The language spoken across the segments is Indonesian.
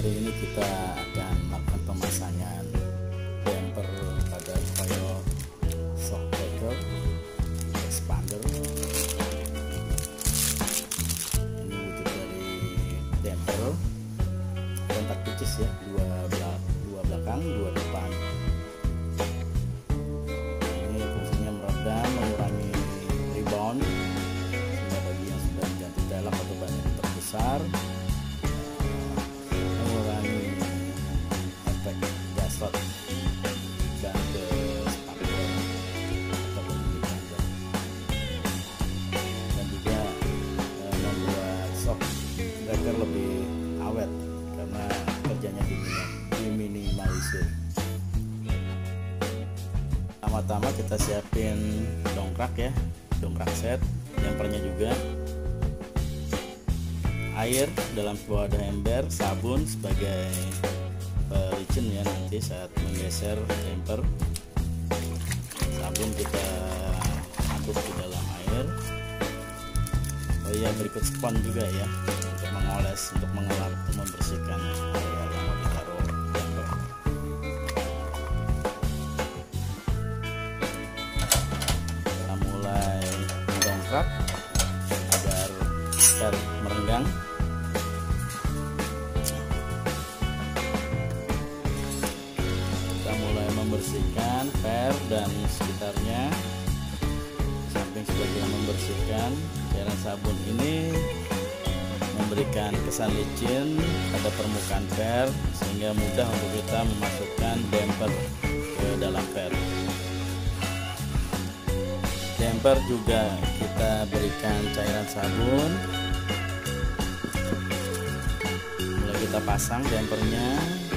Hari ini kita akan melakukan pemasangan bumper pada coil shock breaker expander. Ini wujud dari damper kontak pitches ya, dua belakang, dua depan. Ini fungsinya meredam, mengurangi rebound sehingga bagi yang sudah diganti dalam atau banyak diperbesar, mengurangi efek gasrot dan ke spakbor atau lebih panjang, dan juga membuat shock breaker lebih awet karena kerjanya diminimalisir. Pertama kita siapin dongkrak ya, dongkrak set, jumpernya juga, air dalam sebuah wadah ember, sabun sebagai pelicin ya nanti saat menggeser damper. Sabun kita masuk ke dalam air. Oh iya, berikut spon juga ya untuk mengoles, untuk mengelap, membersihkan area yang mau ditaruh damper. Kita mulai mendongkrak agar per merenggang. Kita mulai membersihkan per dan sekitarnya, samping sebagian membersihkan. Cairan sabun ini memberikan kesan licin pada permukaan per sehingga mudah untuk kita memasukkan damper ke dalam per. Damper juga kita berikan cairan sabun. Mulai kita pasang dampernya.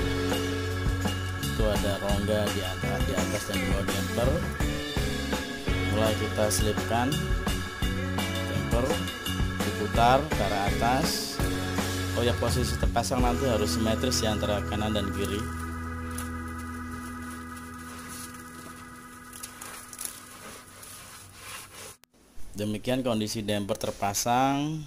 Itu ada rongga di atas dan di bawah damper. Mulai kita selipkan damper, diputar ke arah atas. Oh ya, posisi terpasang nanti harus simetris ya antara kanan dan kiri. Demikian kondisi damper terpasang.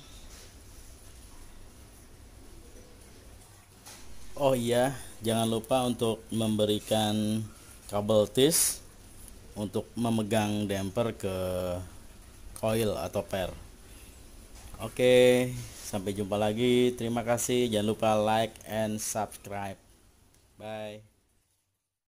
Oh iya, jangan lupa untuk memberikan kabel tis untuk memegang damper ke coil atau per. Oke, sampai jumpa lagi. Terima kasih. Jangan lupa like and subscribe. Bye.